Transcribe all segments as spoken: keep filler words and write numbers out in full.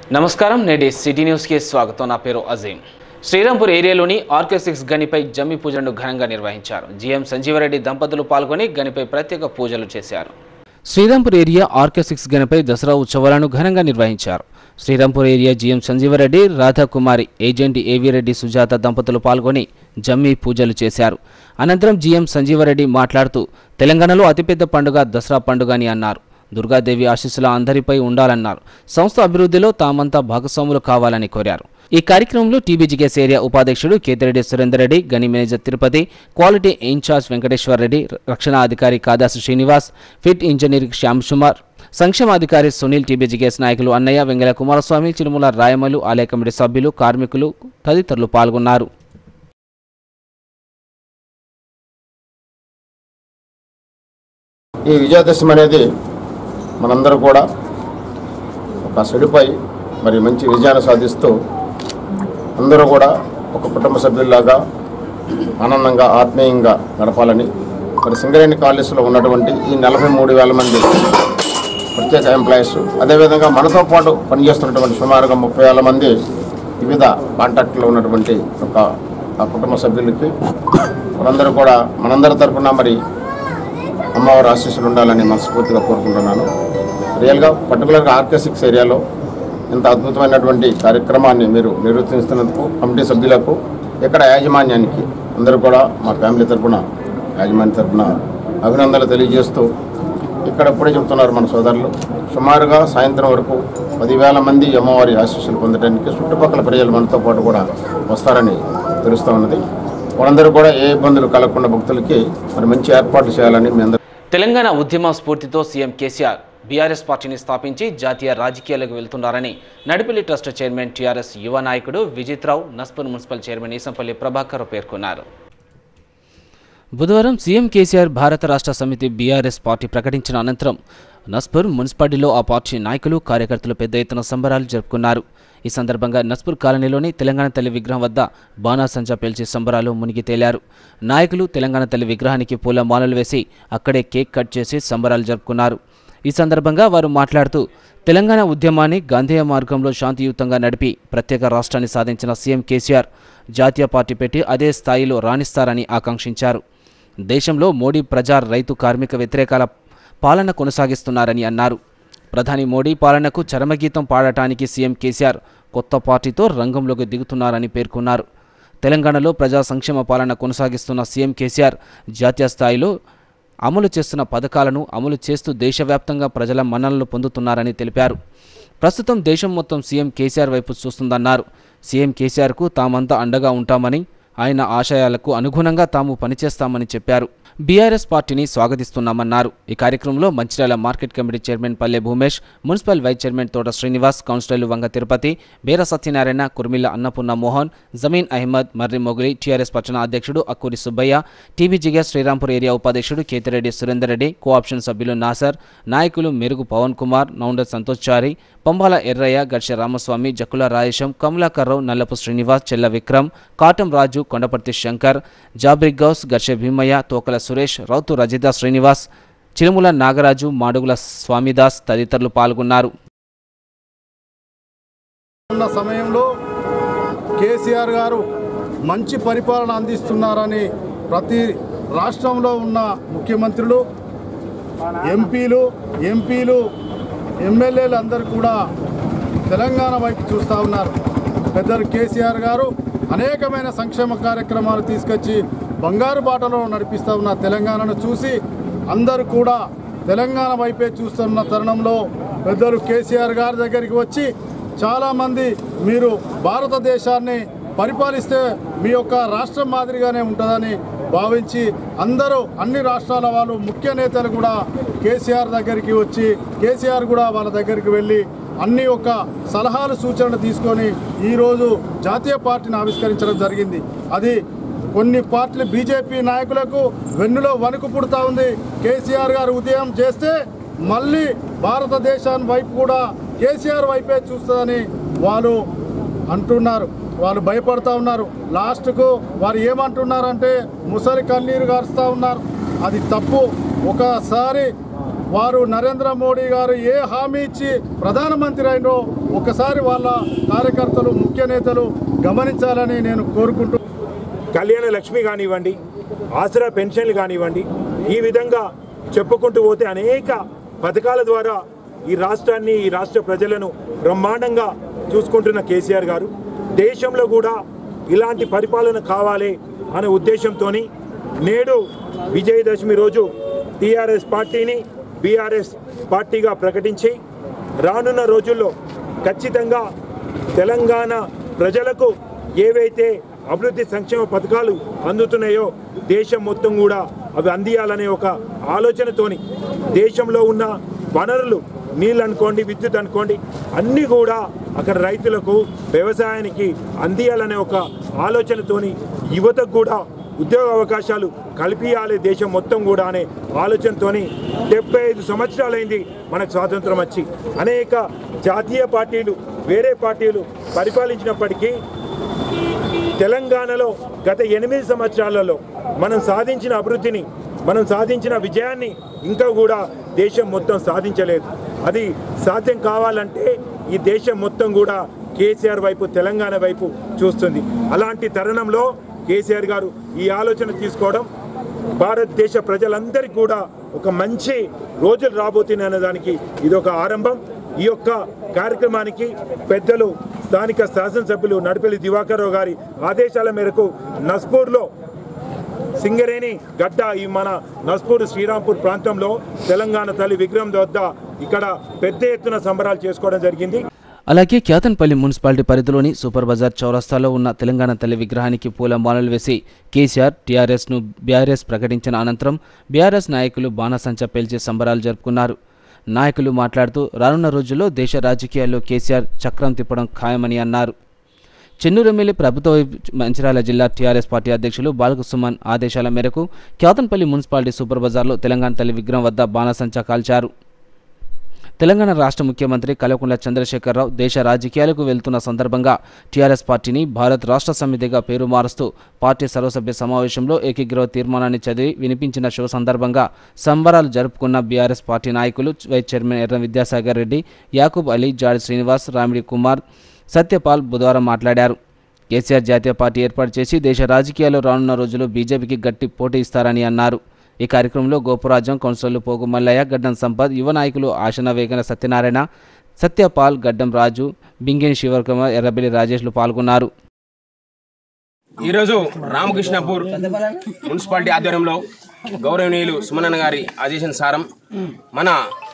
నమస్కారం నేటి city news కి స్వాగతం నా పేరు అజీం శ్రీరాంపూర్ ఏరియాలోని ఆర్కే సిక్స్ గనిపై జమ్మి పూజలను ఘనంగా నిర్వహించారు జీఎం సంజీవరెడ్డి దంపతులు పాల్గొని గనిపై ప్రత్యేక పూజలు చేశారు శ్రీరాంపూర్ ఏరియా ఆర్కే సిక్స్ గనిపై దసరా ఉత్సవాలను ఘనంగా నిర్వహించారు Srirampur area GM Sanjeevareddy Radhakumari agent Avireddy Sujatha దంపతులు పాల్గొని జమ్మి పూజలు చేశారు అనంతరం జీఎం సంజీవరెడ్డి మాట్లాడుతూ తెలంగాణలో అతిపెద్ద పండుగ దసరా పండుగ అని అన్నారు దుర్గాదేవి ఆశీస్సుల అందరిపై ఉండాలన్నారు సంస్థ అభివృద్ధిలో తామంతా భాగస్వాములు కావాలని కోరారు ఈ కార్యక్రమంలో టీబీజీకేస్ ఏరియా ఉపాధ్యక్షుడు కేతిరెడ్డి సురేందర్ రెడ్డి గని manager Tirupati quality incharge Venkateshwar Reddy రక్షణ అధికారి కాదాసు శ్రీనివాస్ ఫిట్ ఇంజనీర్ శ్యామ్ సుమార్ సంక్షేమాధికారి సునీల్ టీబీజీకేస్ నాయకులు అన్నయ్య వెంగళ కుమారస్వామి చిరుమల రాయమలు ఆలయ కమిటీ సభ్యులు కార్మికులు తదితరులు పాల్గొన్నారు ఈ విజయదశమి అనేది మనందరూ కూడా ఒక సెడుపై మరి మంచి విజయాన్ని సాధిస్తూ అందరూ కూడా ఒక కుటుంబ సభ్యుల్లాగా ఆనందంగా ఆత్మీయంగా గడపాలని మరి సింగరేణి కాలేజీలో ఉన్నటువంటి ఈ నలభై మూడు వేల మంది ప్రత్యేక ఎంప్లాయీస్ అదేవిధంగా మనతో పాటు పనిచేస్తున్నటువంటి సుమారుగా ముప్పై వేల మంది వివిధ కాంట్రాక్ట్లో ఉన్నటువంటి ఒక ఆ కుటుంబ సభ్యులకి మనందరూ కూడా మనందరి తరఫున మరి అమ్మవారి ఆశీస్సులు ఉండాలని మనస్ఫూర్తిగా కోరుకుంటున్నాను రియల్గా పర్టికులర్గా ఆర్కే సిక్స్ ఏరియాలో ఇంత అద్భుతమైనటువంటి కార్యక్రమాన్ని మీరు నిర్వర్తిస్తున్నందుకు కమిటీ సభ్యులకు ఇక్కడ యాజమాన్యానికి అందరూ కూడా మా ఫ్యామిలీ తరఫున యాజమాన్య తరఫున అభినందనలు తెలియజేస్తూ ఇక్కడ ఎప్పుడే చెప్తున్నారు మన సోదరులు సుమారుగా సాయంత్రం వరకు పదివేల మంది అమ్మవారి ఆశీస్సులు పొందడానికి చుట్టుపక్కల ప్రజలు మనతో పాటు కూడా వస్తారని తెలుస్తూ ఉన్నది వాళ్ళందరూ కూడా ఏ ఇబ్బందులు కలగకుండా భక్తులకి మరి మంచి ఏర్పాట్లు చేయాలని మీ అందరూ తెలంగాణ ఉద్యమ స్ఫూర్తితో సీఎం కేసీఆర్ బీఆర్ఎస్ పార్టీని స్థాపించి జాతీయ రాజకీయాలకు వెళ్తున్నారని నడిపిల్లి ట్రస్ట్ చైర్మన్ టీఆర్ఎస్ యువ నాయకుడు విజిత్రావు నస్పూర్ మున్సిపల్ చైర్మన్ ఈసంపల్లి ప్రభాకర్ పేర్కొన్నారు బుధవారం సీఎం కేసీఆర్ భారత రాష్ట్ర సమితి బీఆర్ఎస్ పార్టీ ప్రకటించిన అనంతరం నస్పూర్ మున్సిపాలిటీలో ఆ పార్టీ నాయకులు కార్యకర్తలు పెద్ద ఎత్తున సంబరాలు జరుపుకున్నారు ఈ సందర్భంగా నస్పూర్ కాలనీలోని తెలంగాణ తల్లి విగ్రహం వద్ద బాణాసంచా పేల్చి సంబరాలు మునిగి తేలారు నాయకులు తెలంగాణ తల్లి విగ్రహానికి పూల మాలలు వేసి అక్కడే కేక్ కట్ చేసి సంబరాలు జరుపుకున్నారు ఈ సందర్భంగా వారు మాట్లాడుతూ తెలంగాణ ఉద్యమాన్ని గాంధేయ మార్గంలో శాంతియుతంగా నడిపి ప్రత్యేక రాష్ట్రాన్ని సాధించిన సీఎం కేసీఆర్ జాతీయ పార్టీ పెట్టి అదే స్థాయిలో రాణిస్తారని ఆకాంక్షించారు దేశంలో మోడీ ప్రజా రైతు కార్మిక వ్యతిరేకాల పాలన కొనసాగిస్తున్నారని అన్నారు ప్రధాని మోడీ పాలనకు చరమగీతం పాడటానికి సీఎం కేసీఆర్ కొత్త పార్టీతో రంగంలోకి దిగుతున్నారని పేర్కొన్నారు తెలంగాణలో ప్రజా సంక్షేమ పాలన కొనసాగిస్తున్న సీఎం కేసీఆర్ జాతీయ స్థాయిలో అమలు చేస్తున్న పథకాలను అమలు చేస్తూ దేశవ్యాప్తంగా ప్రజల మన్ననలు పొందుతున్నారని తెలిపారు ప్రస్తుతం దేశం మొత్తం సీఎం కేసీఆర్ వైపు చూస్తుందన్నారు సీఎం కేసీఆర్కు తామంతా అండగా ఉంటామని ఆయన ఆశయాలకు అనుగుణంగా తాము పనిచేస్తామని చెప్పారు బీఆర్ఎస్ పార్టీని స్వాగతిస్తున్నామన్నారు ఈ కార్యక్రమంలో మంచిర్యాల మార్కెట్ కమిటీ చైర్మన్ పల్లె Bhoomesh municipal vice chairman Thota Srinivas కౌన్సిలర్లు వంగ తిరుపతి బేర సత్యనారాయణ కుర్మిల్ల అన్నపూర్ణ మోహన్ జమీన్ అహ్మద్ మర్రి మొగిలి టీఆర్ఎస్ పట్టణ అధ్యక్షుడు అక్కూరి సుబ్బయ్య టీబీజీకేస్ శ్రీరాంపూర్ ఏరియా ఉపాధ్యక్షుడు కేతిరెడ్డి సురేందర్ రెడ్డి కోఆప్షన్ సభ్యులు నాసర్ నాయకులు మెరుగు పవన్ కుమార్ నౌండర్ సంతోష్ చారి పంబాల ఎర్రయ్య గర్ష రామస్వామి జక్కుల రాయేశం కమలాకర్రావు నల్లపు శ్రీనివాస్ చెల్ల విక్రమ్ కాటం రాజు కొండపర్తి శంకర్ జాబ్రిక్ గౌస్ గర్ష భీమయ్య తోకల సురేష్ రౌతు రజిత శ్రీనివాస్ చిలుముల నాగరాజు మాడుగుల స్వామిదాస్ తదితరులు పాల్గొన్నారు సమయంలో కేసీఆర్ గారు మంచి పరిపాలన అందిస్తున్నారని ప్రతి రాష్ట్రంలో ఉన్న ముఖ్యమంత్రులు ఎంపీలు ఎంపీలు ఎమ్మెల్యేలు అందరూ కూడా తెలంగాణ వైపు చూస్తూ ఉన్నారు పెద్దలు కేసీఆర్ గారు అనేకమైన సంక్షేమ కార్యక్రమాలు తీసుకొచ్చి బంగారు బాటలో నడిపిస్తూ ఉన్న తెలంగాణను చూసి అందరూ కూడా తెలంగాణ వైపే చూస్తున్న తరుణంలో పెద్దలు కేసీఆర్ గారి దగ్గరికి వచ్చి చాలామంది మీరు భారతదేశాన్ని పరిపాలిస్తే మీ యొక్క రాష్ట్రం మాదిరిగానే ఉంటుందని భావించి అందరూ అన్ని రాష్ట్రాల వాళ్ళు ముఖ్య నేతలు కూడా కేసీఆర్ దగ్గరికి వచ్చి కేసీఆర్ కూడా వాళ్ళ దగ్గరికి వెళ్ళి అన్ని ఒక సలహాలు సూచనలు తీసుకొని ఈరోజు జాతీయ పార్టీని ఆవిష్కరించడం జరిగింది అది కొన్ని పార్టీలు బీజేపీ నాయకులకు వెన్నులో వణుకు పుడతా ఉంది కేసీఆర్ గారు ఉదయం చేస్తే మళ్ళీ భారతదేశాన్ని వైపు కూడా కేసీఆర్ వైపే చూస్తుందని వాళ్ళు అంటున్నారు వాళ్ళు భయపడతా ఉన్నారు లాస్ట్కు వారు ఏమంటున్నారంటే ముసలి కన్నీరు గారుస్తూ ఉన్నారు అది తప్పు ఒకసారి వారు నరేంద్ర మోడీ గారు ఏ హామీ ఇచ్చి ప్రధానమంత్రి అయినో ఒకసారి వాళ్ళ కార్యకర్తలు ముఖ్య నేతలు గమనించాలని నేను కోరుకుంటూ, కళ్యాణ లక్ష్మి కానివ్వండి, ఆసరా పెన్షన్లు కానివ్వండి, ఈ విధంగా చెప్పుకుంటూ పోతే అనేక పథకాల ద్వారా ఈ రాష్ట్రాన్ని ఈ రాష్ట్ర ప్రజలను బ్రహ్మాండంగా చూసుకుంటున్న కేసీఆర్ గారు దేశంలో కూడా ఇలాంటి పరిపాలన కావాలి అనే ఉద్దేశంతో నేడు విజయదశమి రోజు టీఆర్ఎస్ పార్టీని బీఆర్ఎస్ పార్టీగా ప్రకటించి రానున్న రోజుల్లో ఖచ్చితంగా తెలంగాణ ప్రజలకు ఏవైతే అభివృద్ధి సంక్షేమ పథకాలు అందుతున్నాయో దేశం మొత్తం కూడా అవి అందియాలనే ఒక ఆలోచనతోని దేశంలో ఉన్న వనరులు, నీళ్ళు అనుకోండి, విద్యుత్ అనుకోండి, అన్నీ కూడా అక్కడ రైతులకు వ్యవసాయానికి అందియాలనే ఒక ఆలోచనతోని యువతకు కూడా ఉద్యోగ అవకాశాలు కల్పించాలి దేశం మొత్తం కూడా అనే ఆలోచనతోని డెబ్బై ఐదు సంవత్సరాలైంది మనకు స్వాతంత్రం వచ్చి. అనేక జాతీయ పార్టీలు వేరే పార్టీలు పరిపాలించినప్పటికీ తెలంగాణలో గత ఎనిమిది సంవత్సరాలలో మనం సాధించిన అభివృద్ధిని, మనం సాధించిన విజయాన్ని ఇంకా కూడా దేశం మొత్తం సాధించలేదు. అది సాధ్యం కావాలంటే ఈ దేశం మొత్తం కూడా కేసీఆర్ వైపు, తెలంగాణ వైపు చూస్తుంది. అలాంటి తరుణంలో కేసీఆర్ గారు ఈ ఆలోచన తీసుకోవడం భారతదేశ ప్రజలందరికీ కూడా ఒక మంచి రోజులు రాబోతున్నాయి అనే దానికి ఇది ఒక ఆరంభం. ఈ యొక్క కార్యక్రమానికి పెద్దలు స్థానిక శాసనసభ్యులు నడిపెల్లి దివాకర్ రావు గారి ఆదేశాల మేరకు నస్పూర్లో సింగరేణి గడ్డ, ఈ మన నస్పూర్ శ్రీరాంపూర్ ప్రాంతంలో తెలంగాణ తల్లి విగ్రహం వద్ద ఇక్కడ పెద్ద ఎత్తున సంబరాలు చేసుకోవడం జరిగింది. అలాగే క్యాతన్పల్లి మున్సిపాలిటీ పరిధిలోని సూపర్ బజార్ చౌరస్తాలో ఉన్న తెలంగాణ తల్లి విగ్రహానికి పూలమాలలు వేసి కేసీఆర్ టీఆర్ఎస్ను బీఆర్ఎస్ ప్రకటించిన అనంతరం బీఆర్ఎస్ నాయకులు బాణసంచా పేల్చి సంబరాలు జరుపుకున్నారు. నాయకులు మాట్లాడుతూ రానున్న రోజుల్లో దేశ రాజకీయాల్లో కేసీఆర్ చక్రం తిప్పడం ఖాయమని అన్నారు. చెన్నూరు ఎమ్మెల్యే ప్రభుత్వ మంచిర్యాల జిల్లా టీఆర్ఎస్ పార్టీ అధ్యక్షులు బాలకృష్ణ ఆదేశాల మేరకు క్యాతన్పల్లి మున్సిపాలిటీ సూపర్ బజార్లో తెలంగాణ తల్లి విగ్రహం వద్ద బాణసంచా కాల్చారు. తెలంగాణ రాష్ట్ర ముఖ్యమంత్రి కల్వకుంట్ల చంద్రశేఖరరావు దేశ రాజకీయాలకు వెళ్తున్న సందర్భంగా టీఆర్ఎస్ పార్టీని భారత్ రాష్ట్ర సమితిగా పేరు మారుస్తూ పార్టీ సర్వసభ్య సమావేశంలో ఏకీగ్రహ తీర్మానాన్ని చదివి వినిపించిన శుభ సందర్భంగా సంబరాలు జరుపుకున్న బీఆర్ఎస్ పార్టీ నాయకులు వైస్ చైర్మన్ ఎర్ర విద్యాసాగర్ రెడ్డి, యాకూబ్ అలీ, జాడి శ్రీనివాస్, రామిడి కుమార్, సత్యపాల్ బుధవారం మాట్లాడారు. కేసీఆర్ జాతీయ పార్టీ ఏర్పాటు చేసి దేశ రాజకీయాల్లో రానున్న రోజుల్లో బీజేపీకి గట్టి పోటీ ఇస్తారని అన్నారు. ఈ కార్యక్రమంలో గోపురాజం, కౌన్సిలర్లు పోగు మల్లయ్య, గడ్డం సంపత్, యువ నాయకులు ఆశన వేగన సత్యనారాయణ, సత్యపాల్, గడ్డం రాజు, బింగేని శివకుమార్, ఎర్రబెల్లి రాజేష్లు పాల్గొన్నారు. ఈరోజు రామకృష్ణపూర్ మున్సిపాలిటీ ఆధ్వర్యంలో గౌరవనీయులు సుమనన్న గారి ఆదేశానుసారం మన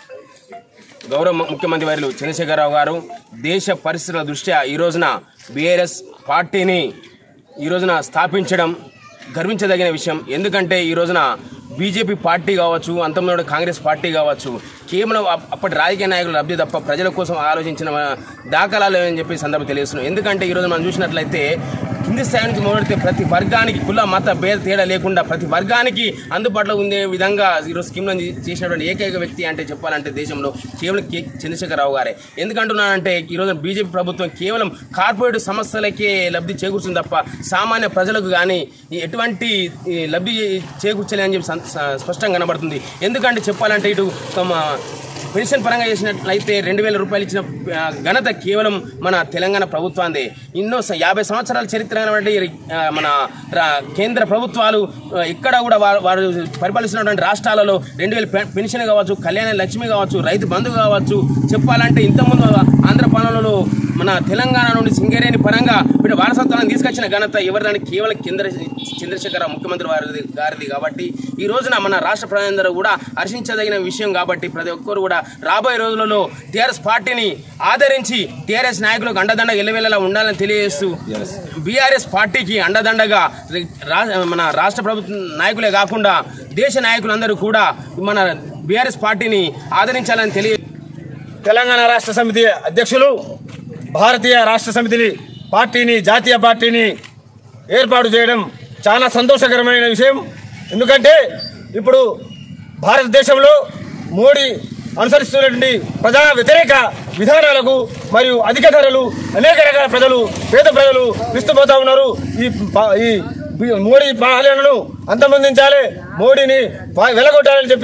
గౌరవ ముఖ్యమంత్రి వర్యులు చంద్రశేఖరరావు గారు దేశ పరిస్థితుల దృష్ట్యా ఈ రోజున బీఆర్ఎస్ పార్టీని ఈ రోజున స్థాపించడం గర్వించదగిన విషయం. ఎందుకంటే ఈ రోజున బీజేపీ పార్టీ కావచ్చు, అంతమంది కాంగ్రెస్ పార్టీ కావచ్చు, కేవలం అప్పటి రాజకీయ నాయకులు లబ్ధి తప్ప ప్రజల కోసం ఆలోచించిన దాఖలాలు అని చెప్పి సందర్భం తెలియజేస్తున్నాం. ఎందుకంటే ఈరోజు మనం చూసినట్లయితే కింది స్థాయి నుంచి మొదలెడితే ప్రతి వర్గానికి కుల మత భేద తేడా లేకుండా ప్రతి వర్గానికి అందుబాటులో ఉండే విధంగా ఈరోజు స్కీమ్లను చేసినటువంటి ఏకైక వ్యక్తి అంటే చెప్పాలంటే దేశంలో కేవలం కె చంద్రశేఖరరావు గారే. ఎందుకంటున్నానంటే ఈరోజు బీజేపీ ప్రభుత్వం కేవలం కార్పొరేట్ సంస్థలకే లబ్ధి చేకూర్చుంది తప్ప సామాన్య ప్రజలకు కానీ ఎటువంటి లబ్ధి చేకూర్చలే అని చెప్పి స్పష్టంగా కనబడుతుంది. ఎందుకంటే చెప్పాలంటే ఇటు తమ పెన్షన్ పరంగా చేసినట్లయితే రెండు వేల రూపాయలు ఇచ్చిన ఘనత కేవలం మన తెలంగాణ ప్రభుత్వాందే. ఎన్నో యాభై సంవత్సరాల చరిత్ర మన కేంద్ర ప్రభుత్వాలు ఇక్కడ కూడా వారు పరిపాలిస్తున్నటువంటి రాష్ట్రాలలో రెండు వేల పెన్షన్ కావచ్చు, కళ్యాణ లక్ష్మి కావచ్చు, రైతు బంధు కావచ్చు, చెప్పాలంటే ఇంతకుముందు ఆంధ్ర పాలనలో మన తెలంగాణ నుండి సింగరేణి పరంగా వీటి వారసత్వాన్ని తీసుకొచ్చిన ఘనత ఎవరిదాన్ని కేవలం కేంద్ర చంద్రశేఖర ముఖ్యమంత్రి వారి గారిది. కాబట్టి ఈ రోజున మన రాష్ట్ర ప్రజలందరూ కూడా హర్షించదగిన విషయం. కాబట్టి ప్రతి ఒక్కరు కూడా రాబోయే రోజులలో టీఆర్ఎస్ పార్టీని ఆదరించి టీఆర్ఎస్ నాయకులకు అండదండగా ఎల్లవేళలా ఉండాలని తెలియజేస్తూ బీఆర్ఎస్ పార్టీకి అండదండగా మన రాష్ట్ర ప్రభుత్వ నాయకులే కాకుండా దేశ నాయకులందరూ కూడా మన బీఆర్ఎస్ పార్టీని ఆదరించాలని తెలియ తెలంగాణ రాష్ట్ర సమితి అధ్యక్షులు భారతీయ రాష్ట్ర సమితిని పార్టీని జాతీయ పార్టీని ఏర్పాటు చేయడం చాలా సంతోషకరమైన విషయం. ఎందుకంటే ఇప్పుడు భారతదేశంలో మోడీ అనుసరిస్తున్నటువంటి ప్రజా వ్యతిరేక విధానాలకు మరియు అధిక ధరలు అనేక రకాల ప్రజలు పేద ప్రజలు విస్తుపోతూ ఉన్నారు. ఈ ఈ మోడీ పాలనను అంతమొందించాలి, మోడీని వెలగొట్టాలని చెప్పి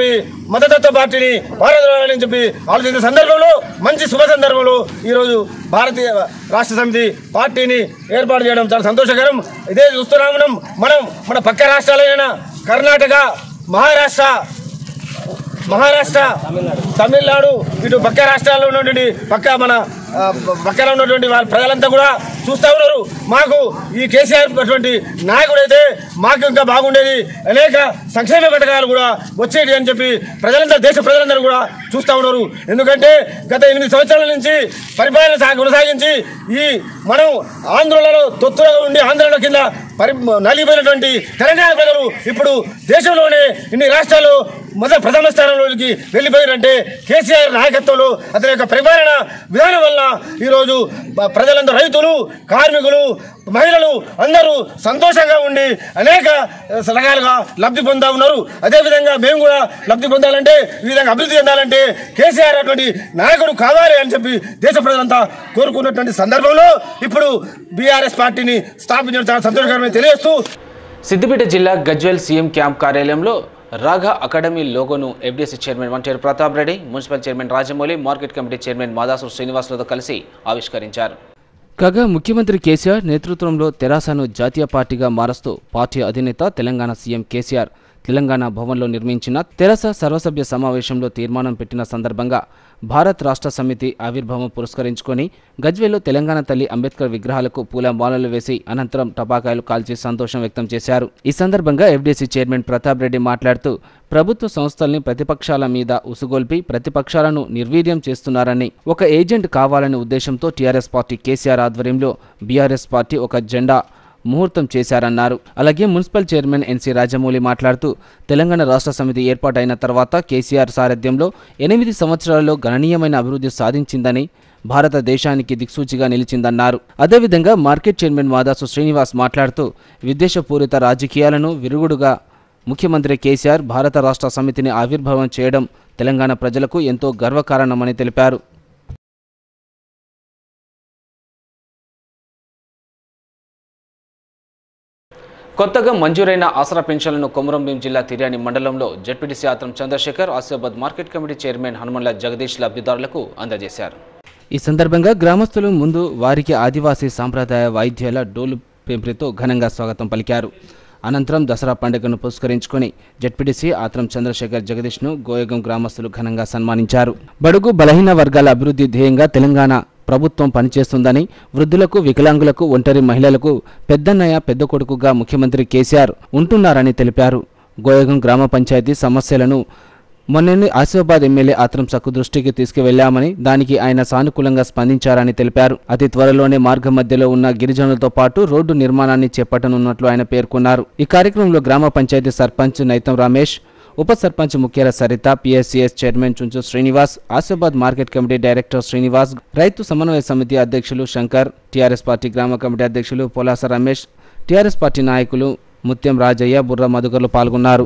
మతతత్వ పార్టీని పారద్రోలాలని చెప్పి ఆలోచించిన సందర్భంలో మంచి శుభ సందర్భంలో ఈరోజు భారతీయ రాష్ట్ర సమితి పార్టీని ఏర్పాటు చేయడం చాలా సంతోషకరం. ఇదే చూస్తున్నాం మనం మన పక్క రాష్ట్రాలైన కర్ణాటక, మహారాష్ట్ర మహారాష్ట్ర తమిళనాడు ఇటు పక్క రాష్ట్రాల్లో ఉన్నటువంటి పక్క మన పక్కన ఉన్నటువంటి వాళ్ళ ప్రజలంతా కూడా చూస్తూ ఉన్నారు. మాకు ఈ కేసీఆర్ అటువంటి నాయకుడు అయితే మాకు ఇంకా బాగుండేది, అనేక సంక్షేమ పథకాలు కూడా వచ్చేది అని చెప్పి ప్రజలంతా దేశ ప్రజలందరూ కూడా చూస్తూ ఉన్నారు. ఎందుకంటే గత ఎనిమిది సంవత్సరాల నుంచి పరిపాలన కొనసాగించి ఈ మనం ఆంధ్రలో తొత్తులుగా ఉండి ఆంధ్రలో కింద పరి నలిగిపోయినటువంటి తెలంగాణ ప్రజలు ఇప్పుడు దేశంలోనే ఇన్ని రాష్ట్రాలు మొదటి ప్రథమ స్థానంలోకి వెళ్ళిపోయారంటే కేసీఆర్ నాయకత్వంలో అతని యొక్క పరిపాలన విధానం వల్ల ఈరోజు ప్రజలందరూ రైతులు, కార్మికులు, మహిళలు అందరూ సంతోషంగా ఉండి అనేక రకాలుగా లబ్ధి పొందా ఉన్నారు. అదేవిధంగా మేము కూడా లబ్ధి పొందాలంటే ఈ విధంగా అభివృద్ధి చెందాలంటే కేసీఆర్ అటువంటి నాయకుడు కావాలి అని చెప్పి దేశ ప్రజలంతా కోరుకున్నటువంటి సందర్భంలో ఇప్పుడు బీఆర్ఎస్ పార్టీని స్థాపించడం చాలా సంతోషకరమని తెలియజేస్తూ సిద్దిపేట జిల్లా గజ్వేల్ సీఎం క్యాంప్ కార్యాలయంలో రాఘా అకాడమీ లోగోను FDC chairman Vanteru Pratap Reddy, municipal chairman Rajamouli, market committee chairman Madasu శ్రీనివాసులతో కలిసి ఆవిష్కరించారు. కాగా ముఖ్యమంత్రి కేసీఆర్ నేతృత్వంలో తెరాసను జాతీయ పార్టీగా మారుస్తూ పార్టీ అధినేత తెలంగాణ సీఎం కేసీఆర్ తెలంగాణ భవన్లో నిర్మించిన తెరాస సర్వసభ్య సమావేశంలో తీర్మానం పెట్టిన సందర్భంగా భారత్ రాష్ట్ర సమితి ఆవిర్భావం పురస్కరించుకొని గజ్వేల్లో తెలంగాణ తల్లి అంబేద్కర్ విగ్రహాలకు పూల మాలలు వేసి అనంతరం టపాకాయలు కాల్చి సంతోషం వ్యక్తం చేశారు. ఈ సందర్భంగా ఎఫ్డీసీ చైర్మన్ ప్రతాప్ రెడ్డి మాట్లాడుతూ ప్రభుత్వ సంస్థల్ని ప్రతిపక్షాల మీద ఉసుగొల్పి ప్రతిపక్షాలను నిర్వీర్యం చేస్తున్నారని, ఒక ఏజెంట్ కావాలనే ఉద్దేశంతో టీఆర్ఎస్ పార్టీ కేసీఆర్ ఆధ్వర్యంలో బీఆర్ఎస్ పార్టీ ఒక జెండా ముహూర్తం చేశారన్నారు. అలాగే మున్సిపల్ చైర్మన్ ఎన్సీ రాజమౌళి మాట్లాడుతూ తెలంగాణ రాష్ట్ర సమితి ఏర్పాటైన తర్వాత కేసీఆర్ సారథ్యంలో ఎనిమిది సంవత్సరాల్లో గణనీయమైన అభివృద్ధి సాధించిందని, భారతదేశానికి దిక్సూచిగా నిలిచిందన్నారు. అదేవిధంగా మార్కెట్ చైర్మన్ మాదాసు శ్రీనివాస్ మాట్లాడుతూ విద్వేషపూరిత రాజకీయాలను విరుగుడుగా ముఖ్యమంత్రి కేసీఆర్ భారత రాష్ట్ర సమితిని ఆవిర్భావం చేయడం తెలంగాణ ప్రజలకు ఎంతో గర్వకారణమని తెలిపారు. కొత్తగా మంజూరైన ఆసరా పెన్షన్లను కొమురంభీం జిల్లా తిర్యాని మండలంలో ZPTC Atram Chandrasekhar, Asifabad market committee chairman Hanumanla Jagadish లబ్ధిదారులకు అందజేశారు. ఈ సందర్భంగా గ్రామస్తులు ముందు వారికి ఆదివాసీ సాంప్రదాయ వాయిద్యాల డోలు పెంపుతో ఘనంగా స్వాగతం పలికారు. అనంతరం దసరా పండుగను పురస్కరించుకొని జెడ్పీటీసీ ఆత్రం చంద్రశేఖర్ జగదీష్ను గోయగం గ్రామస్తులు ఘనంగా సన్మానించారు. బడుగు బలహీన వర్గాల అభివృద్ధి ధ్యేయంగా తెలంగాణ ప్రభుత్వం పనిచేస్తుందని, వృద్ధులకు, వికలాంగులకు, ఒంటరి మహిళలకు పెద్దన్నయ్య పెద్ద కొడుకుగా ముఖ్యమంత్రి కేసీఆర్ ఉంటున్నారని తెలిపారు. గోయగం గ్రామ పంచాయతీ సమస్యలను మొన్ననే ఆసిఫాబాద్ ఎమ్మెల్యే ఆత్రం సక్కు దృష్టికి తీసుకువెళ్లామని, దానికి ఆయన సానుకూలంగా స్పందించారని తెలిపారు. అతి త్వరలోనే మార్గ మధ్యలో ఉన్న గిరిజనులతో పాటు రోడ్డు నిర్మాణాన్ని చేపట్టనున్నట్లు ఆయన పేర్కొన్నారు. ఈ కార్యక్రమంలో గ్రామ పంచాయతీ సర్పంచ్ నైతం రమేష్, ఉప sarpanch Mukhyara Saritha, PSCS chairman Chunchu Srinivas, Asifabad market committee director Srinivas, రైతు సమన్వయ సమితి అధ్యక్షులు శంకర్, టీఆర్ఎస్ పార్టీ గ్రామ కమిటీ అధ్యక్షులు పొలాస రమేష్, టీఆర్ఎస్ పార్టీ నాయకులు ముత్యం రాజయ్య, బుర్ర మధుకర్లు పాల్గొన్నారు.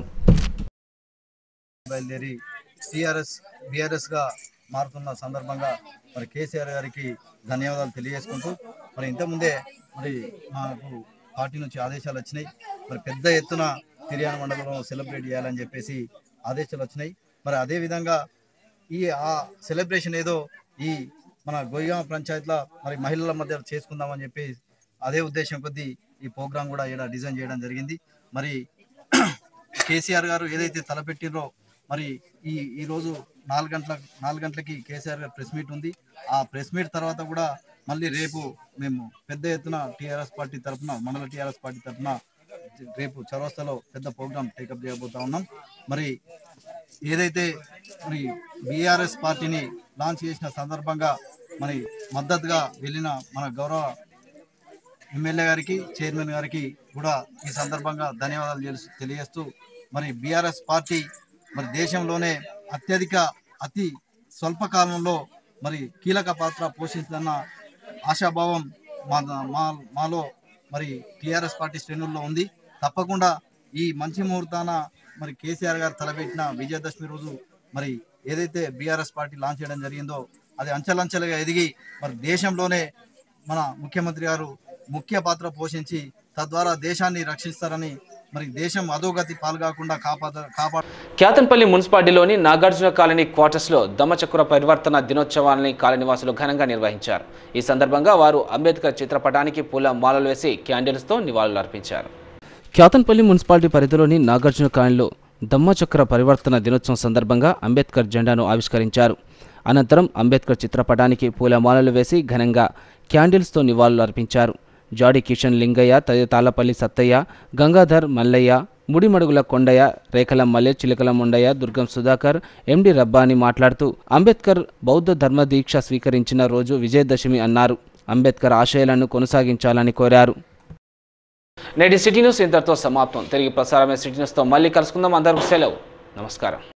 బయలుదేరి టీఆర్ఎస్ బీఆర్ఎస్గా మారుతున్న సందర్భంగా మరి కేసీఆర్ గారికి ధన్యవాదాలు తెలియజేసుకుంటూ, మరి ఇంతకుముందే మరి మాకు పార్టీ నుంచి ఆదేశాలు వచ్చినాయి. మరి పెద్ద ఎత్తున తిర్యాని మండలంలో సెలబ్రేట్ చేయాలని చెప్పేసి ఆదేశాలు వచ్చినాయి. మరి అదేవిధంగా ఈ ఆ సెలబ్రేషన్ ఏదో ఈ మన గోయిగామ పంచాయతీలో మరి మహిళల మధ్య చేసుకుందామని చెప్పి అదే ఉద్దేశం కొద్దీ ఈ ప్రోగ్రాం కూడా ఇలా డిజైన్ చేయడం జరిగింది. మరి కేసీఆర్ గారు ఏదైతే తలపెట్టిరో మరి ఈ ఈరోజు నాలుగు గంటల నాలుగు గంటలకి కేసీఆర్ గారు ప్రెస్ మీట్ ఉంది. ఆ ప్రెస్ మీట్ తర్వాత కూడా మళ్ళీ రేపు మేము పెద్ద ఎత్తున టీఆర్ఎస్ పార్టీ తరఫున మండల టీఆర్ఎస్ పార్టీ తరఫున రేపు చౌరస్తాలో పెద్ద ప్రోగ్రాం టేకప్ చేయబోతా ఉన్నాం. మరి ఏదైతే మరి బీఆర్ఎస్ పార్టీని లాంచ్ చేసిన సందర్భంగా మరి మద్దతుగా వెళ్ళిన మన గౌరవ ఎమ్మెల్యే గారికి, చైర్మన్ గారికి కూడా ఈ సందర్భంగా ధన్యవాదాలు తెలియజేస్తూ, మరి బీఆర్ఎస్ పార్టీ మరి దేశంలోనే అత్యధిక అతి స్వల్ప కాలంలో మరి కీలక పాత్ర పోషిస్తున్న ఆశాభావం మా మాలో మరి టీఆర్ఎస్ పార్టీ శ్రేణుల్లో ఉంది. తప్పకుండా ఈ మంచి ముహూర్తాన మరి కేసీఆర్ గారు తలపెట్టిన విజయదశమి రోజు మరి ఏదైతే బీఆర్ఎస్ పార్టీ లాంచ్ చేయడం జరిగిందో అది అంచెలంచెలుగా ఎదిగి మరి దేశంలోనే మన ముఖ్యమంత్రి గారు ముఖ్య పాత్ర పోషించి తద్వారా దేశాన్ని రక్షిస్తారని మరి దేశం అధోగతి పాల్గాకుండా కాపాడ కాపాడ క్యాతన్పల్లి మున్సిపాలిటీలోని నాగార్జున కాలనీ క్వార్టర్స్లో దమ్మచక్ర పరివర్తన దినోత్సవాన్ని కాలనీవాసులు ఘనంగా నిర్వహించారు. ఈ సందర్భంగా వారు అంబేద్కర్ చిత్రపటానికి పూల మాలలు వేసి క్యాండిల్స్తో నివాళులర్పించారు. క్యాతన్పల్లి మున్సిపాలిటీ పరిధిలోని నాగార్జున కాలనీలో దమ్మచక్ర పరివర్తన దినోత్సవం సందర్భంగా అంబేద్కర్ జెండాను ఆవిష్కరించారు. అనంతరం అంబేద్కర్ చిత్రపటానికి పూలమాలలు వేసి ఘనంగా క్యాండిల్స్తో నివాళులు అర్పించారు. జాడి కిషన్ లింగయ్య, తాళ్లపల్లి సత్తయ్య, గంగాధర్ మల్లయ్య, ముడిమడుగుల కొండయ్య, రేఖల మల్లె, చిలకల ముండయ్య, దుర్గం సుధాకర్, ఎండి రబ్బాని మాట్లాడుతూ అంబేద్కర్ బౌద్ధ ధర్మ దీక్ష స్వీకరించిన రోజు విజయదశమి అన్నారు. అంబేద్కర్ ఆశయాలను కొనసాగించాలని కోరారు. నేటి సిటీ న్యూస్ ఇంతటితో సమాప్తం. తిరిగి ప్రసారమైన సిటీ న్యూస్తో మళ్ళీ కలుసుకుందాం. అందరికీ సెలవు. నమస్కారం.